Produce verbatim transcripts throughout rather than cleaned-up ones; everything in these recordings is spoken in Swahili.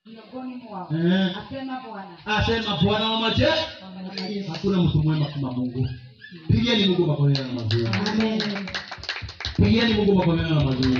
miongoni mwao. Eh. Asema Bwana. Asema Bwana wa majeshi. Hakuna mtu mwema kama Mungu. Pigieni Mungu makofi na mazuri. Amen. Pigieni Mungu makofi na mazuri.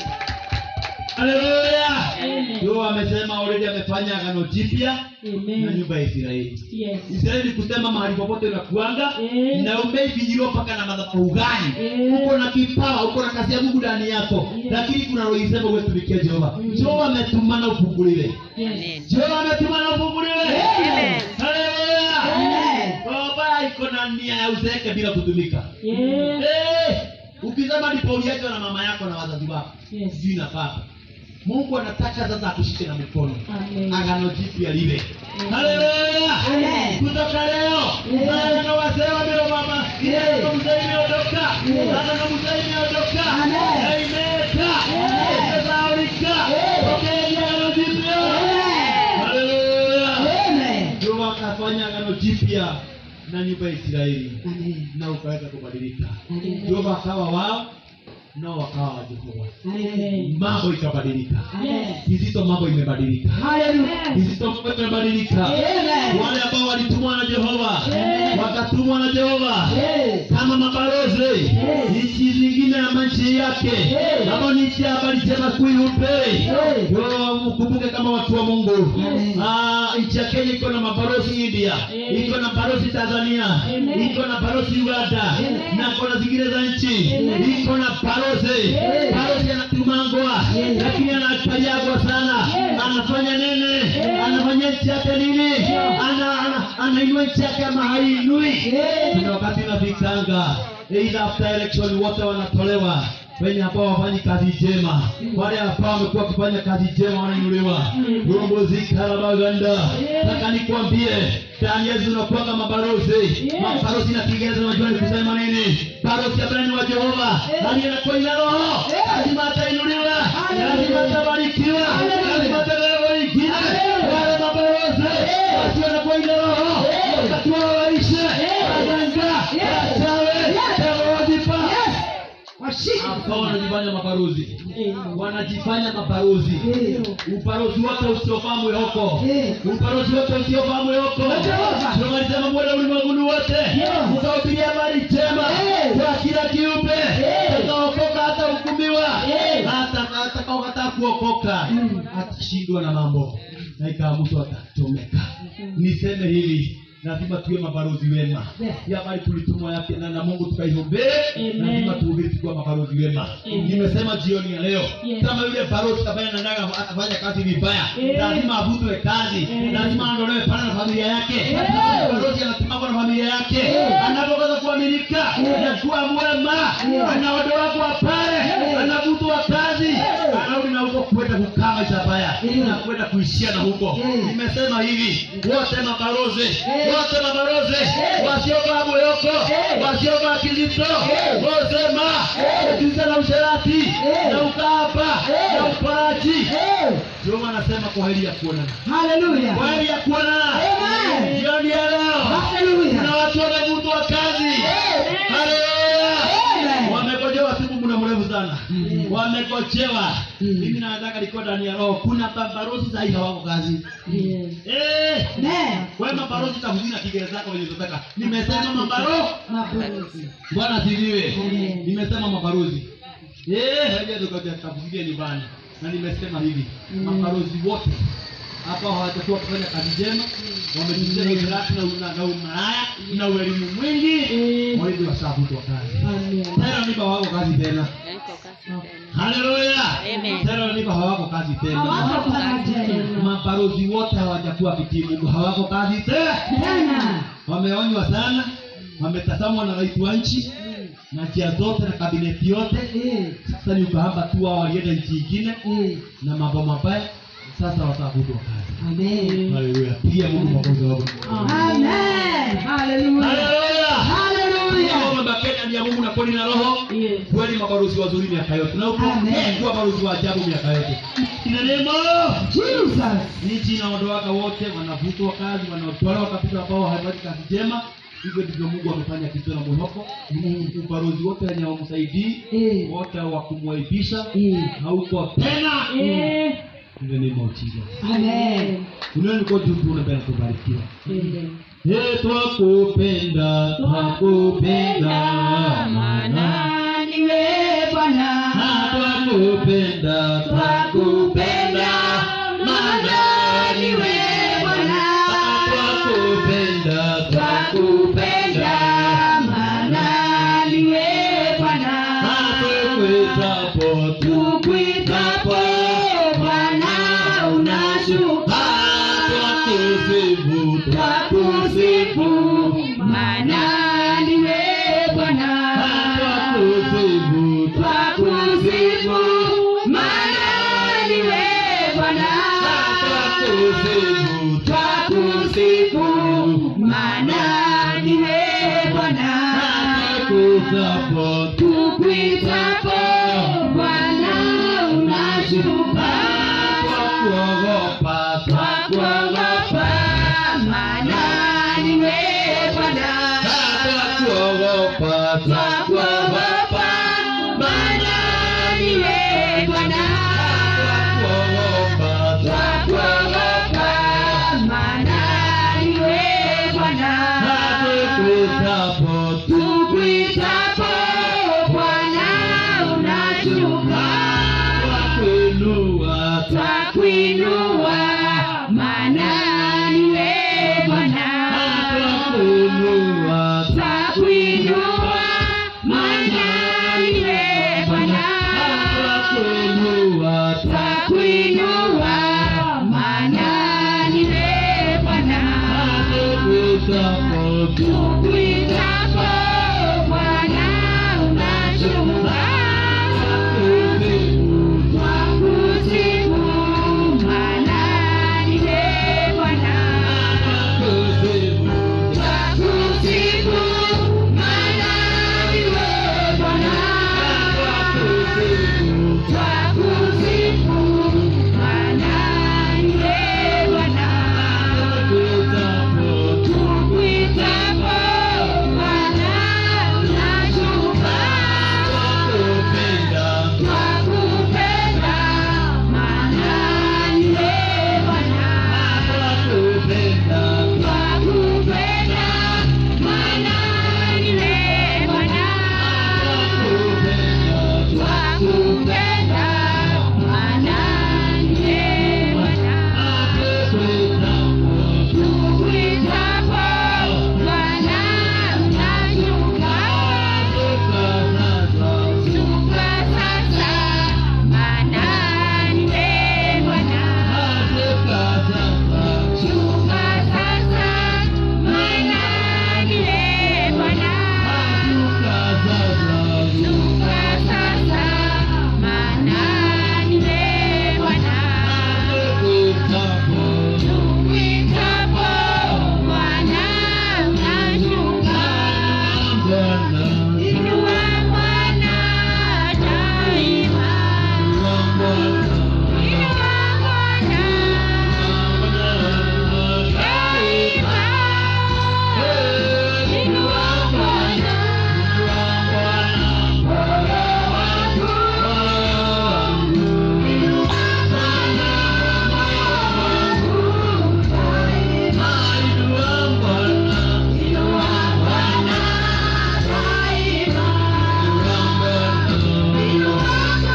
Haleluya. Yeye amesema already amefanya agano jipya na nyumba ya Israeli. Yes. Israeli kusema mahali popote unakuanga Eh. na umeivinjiliwa paka na madhabahu gani? Eh. Uko na kipawa, uko na kazi ya Mungu ndani yako. Yes. Lakini kuna roho isema wewe tumikie Jehova. Mm. Jehova ametumana ufunguliwe. Yes. Jehova ametumana ufunguliwe. Amen. Haleluya. Amen. Baba iko na nia ya uzeke bila kutumika. Yes. Eh, ukisema ndipo uliachwa na mama yako na wazazi wako. Yes. Sijui na baba. Mungu anataka sasa akushike na mikono. Amen. Agano jipya liwe. Amen. Haleluya. Amen. Kutoka leo, Yes. maana wasema ndio mama. Yes. Ndio mzee imeondoka. Yes. Sasa na mzee imeondoka. Amen. Aimeka. Yes. Saulika. Yes. Okay, agano jipya. Amen. Haleluya. Amen. Ndio akafanya agano jipya na nyumba ya Israeli. Amen. Na ukaweza kubadilika. Amen. Ndio wakawa wao nao wakawa wa Jehova. Amen. Mambo ikabadilika. Amen. Kizito mambo imebadilika. Hallelujah. Kizito mambo imebadilika. Amen. Wale ambao walitumwa na Jehova, Amen. wakatumwa na Jehova Yes. kama mabalozi Yes. nchi zingine ama nchi yake, Yes. kama ni nchi habari njema kuihupe. Yes. Ndio mkumbuke kama watu wa Mungu. Yes. Ah, nchi ya Kenya iko na mabalozi India, Yes. iko na balozi Tanzania, Amen. iko na balozi Uganda, Amen. na kuna zingine za nchi, Amen. iko na balozi. Yes. Balozi anatumangwa, Yes. lakini anakanyagwa sana. Yes. Anafanya nini? Anafanya nchi yake nini? Ana ana- anainua nchi yake ama hainui? Yes. Kuna wakati unafikanga either after election wote wanatolewa, wenye ambao wafanyi kazi njema, wale ambao wamekuwa wakifanya kazi njema wanainuliwa. Uongozi karabaganda. Nataka nikwambie ndani ya Yesu unakuwa mabalozi. Mabalozi na Kiingereza unajua ni kusema nini? Balozi ambaye ni wa Jehova, aliye na kwa ina roho, lazima atainuliwa, lazima atabarikiwa, lazima atabarikiwa. Wale mabalozi wasio na kwa ina roho, wakati wao waishe, waganga, wachawi, wazipa. Hapa wanajifanya mabalozi. Wanajifanya mabalozi. Ubalozi wote usiofaa mwehoko. Ubalozi wote usiofaa mwehoko. Ndio walisema mwenda ulimwenguni wote. Mkahubiria habari njema kwa kila kiumbe. Ataokoka hata hukumiwa. Hata atakaokataa kuokoka atashindwa na mambo. Na ikawa mtu atachomeka. Niseme hivi, lazima tuwe mabalozi wema. Ya habari tulitumwa yake na, na Mungu tukaiombe. Lazima tuhubiri tukiwa mabalozi wema. Nimesema jioni ya leo, kama yule balozi ambaye anataka afanye kazi vibaya, lazima avutwe kazi, lazima aondolewe pale na familia yake. Balozi anatumwa na familia yake, anapokosa kuaminika na kuwa mwema, anaondolewa kwa pale, anavutwa kazi, anarudi na huko kwenda kukaa maisha baya na kwenda kuishia na huko. Nimesema hivi, wote mabalozi, wote mabalozi wasiovaa moyoko, wasiovaa kizito, wasema kisa na usherati na ukahaba na uporaji. Ndio anasema kwa heri ya kuonana. Hallelujah. Kwa heri ya kuonana. Amen. Jioni ya leo Hallelujah. kuna watu wamevutwa kazi. Haleluya. Amen. Wamegojewa siku muda mrefu sana. Wamegojewa. Mimi nataka niko ndani ya roho. Kuna balozi za hizo wako kazi. Yes. Eh. Amen. Wewe mabalozi tafsiri na Kiingereza zako wenye unataka. Nimesema mabalozi. Mabalozi. Bwana sifiwe. Amen. Nimesema mabalozi. Eh, haja tukaja tafsiri nyumbani. Na nimesema hivi, mabalozi wote hapa hawatakuwa kufanya kazi njema, wamejitia ujerati na una na umalaya na elimu mwingi, wale washafuta kazi. Amen. Tena nipa wako kazi tena. Haleluya. Amen. Tena nipa hawako kazi tena. Hawako kazi tena. Mabalozi wote hawajakuwa vitii Mungu, hawako kazi tena. Tena. Wameonywa sana, wametazamwa na rais wa nchi na njia zote na kabineti yote. Sasa ni ukahamba tu wao walienda nchi nyingine na mambo mabaya, sasa watavutwa kazi. Amen. Haleluya. Pia Mungu makozi wako. Amen. Hallelujah. Haleluya. Hallelujah. Kama mbaketa ni ya Mungu na kweli na roho. Yes. Kweli mabalozi wazuri miaka yote. Na uko Amen. kuwa balozi wa ajabu miaka yote. Ina neno Jesus. nchi inaondoka wote wanavutwa kazi, wanaotolewa kabisa ambao hawafanyi kazi njema. Hivyo ndivyo Mungu amefanya kitu na mwehoko. Ubalozi wote wenye wamsaidii, wote wa kumwaibisha, hauko tena. In the name of Jesus. Amen. Unaona kwa juu tunapenda kubarikiwa. Amen. Hey, twakupenda, twakupenda, Maana niwe Bwana. twakupenda, twakupenda, Maana niwe Bwana. twakupenda, Twakupenda, maana niwe Bwana. tukwitapo, Tukuitapo Bwana unashuka. twakusifu, Twakusifu, maana niwe Bwana. twakusifu, Twakusifu, maana niwe Bwana. twakusifu, Twakusifu, maana niwe Bwana. twakuitapo, Tukuitapo Bwana unashuka. twakuogopa, Twakuogopa, maana niwe Bwana. twakuogopa, Twakuogopa, maana niwe Bwana. twakuogopa, Twakuogopa, maana niwe Bwana. tukwitapo, Tukuitapo Bwana unashuka. twakuinua, Twakuinua, maana niwe Bwana. twakuinua, Twakuinua, maana niwe Bwana. twakuinua, Twakuinua, maana niwe Bwana. tukwitapo, Tukuitapo Bwana unashuka. Twakusifu, maana niwe Bwana. Twakusifu, maana niwe Bwana. Twakusifu, maana niwe Bwana. Tukuitapo Bwana unashuka. Twakupenda, maana niwe Bwana. Twakupenda, maana niwe Bwana. Twakupenda, maana niwe Bwana. Tukuitapo Bwana unashuka. Shuka sasa, maana niwe Bwana. Shuka sasa, maana niwe Bwana. Shuka sasa, maana niwe Bwana. Tukuitapo Bwana unashuka. Inua Bwana daima. Inua Bwana daima. Inua Bwana moyo wangu. Inua Bwana moyo wangu daima. Inua Bwana daima. Inua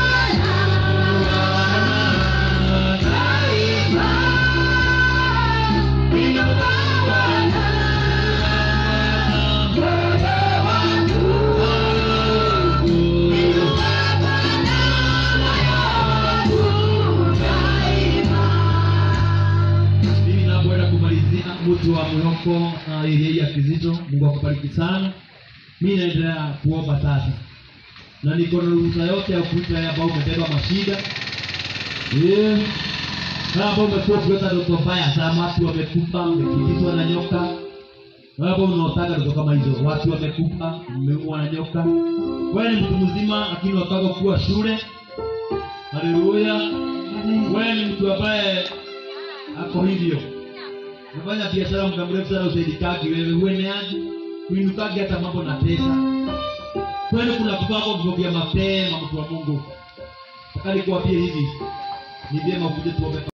Mimi napoenda kumalizia mtu wa Mwihoko na ile ya Kizito, Mungu akubariki sana. Mimi naendelea kuomba sasa. Na niko na ruhusa yote ya kuita ya ambao umebeba mashida. Eh. Kama ambao umekuwa kuleta ndoto mbaya sana, watu wamekufa, wamekimbizwa na nyoka. Wewe ambao unaotaka ndoto kama hizo, watu wamekufa, wameumwa na nyoka. Wewe ni mtu mzima lakini unataka kuwa shule. Haleluya. Wewe ni mtu ambaye ako hivyo. Unafanya biashara muda mrefu sana usaidikaki wewe ueneaje? Kuinukaki hata mambo na pesa. Kwani kuna kubako vivyo vya mapema mtu wa Mungu. Nataka nikuambie hivi. Ni vyema kuja tuombe.